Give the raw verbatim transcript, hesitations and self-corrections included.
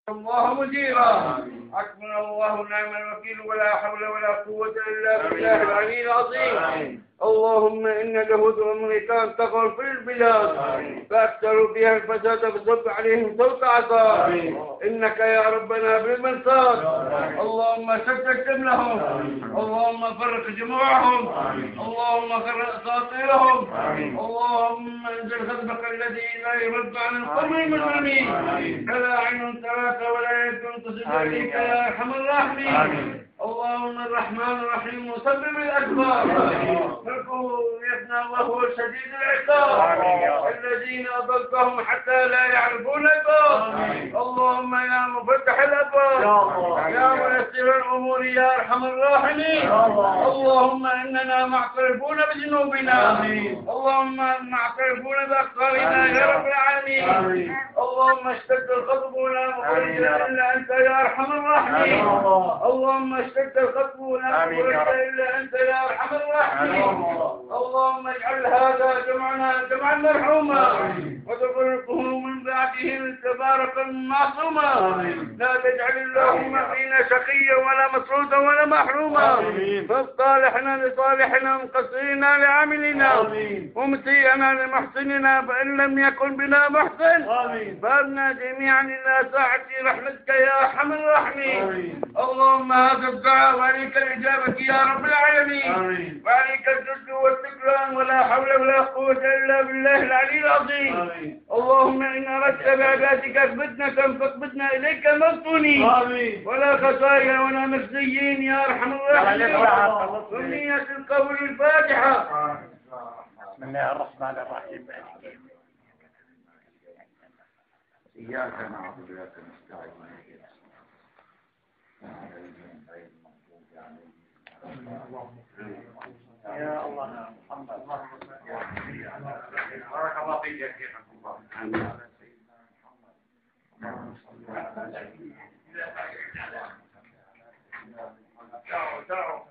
الله مجيرا. حسبنا الله ونعم الوكيل ولا حول ولا قوة إلا بالله العلي العظيم. اللهم إن اليهود والأمريكان طغوا في البلاد فأكثروا فيها الفساد فصب عليهم صوت عذاب. إنك يا ربنا بالمرصاد. اللهم شتت شملهم، اللهم فرق جموعهم، اللهم فرق أساطيرهم، اللهم انزل غضبك الذي لا يرد عن القوم المجرمين. فلا عين تراك ولا يد تصل إليك يا أرحم الراحمين. اللهم الرحمن الرحيم مسبب الأسباب فكوا يفنى وهو شديد العقاب الذين أضلتهم حتى لا يعرفون الباب. اللهم يا مفتح الأبواب يا ميسر الأمور يا أرحم الراحمين. اللهم إننا معترفون بذنوبنا، اللهم معترفون بأخطائنا يا رب العالمين. اللهم اشتد الغضب ولا مخرج إلا أنت يا أرحم الراحمين. اللهم اشتد الغضب ولا مخرج إلا أنت يا أرحم الراحمين. اللهم اجعل هذا جمعنا جمعا مرحوما وتفرقه من بعده تباركا معصوما. لا تجعل اللهم فينا شقيا ولا مسرودا ولا محروما. فاصطالحنا لصالحنا ومقصرنا لعاملنا ومسيئنا لمحسننا فإن لم يكن بنا محسن فأبنا جميعا إلى ساعة رحمتك يا أرحم الراحمين. اللهم هذا الدعاء وعليك الإجابة يا رب العالمين، وعليك الجد والشكران ولا حول ولا قوة إلا بالله العلي العظيم. اللهم إن أردت بعبادك فتنة فاقبضنا إليك مفتونين ولا خطايا ولا مخزيين يا أرحم الراحمين. ومنية القول الفاتحة. بسم الله الرحمن الرحيم. إياك نعبد وإياك نستعين. يا الله يا محمد. بارك الله فيك يا شيخ. آمين.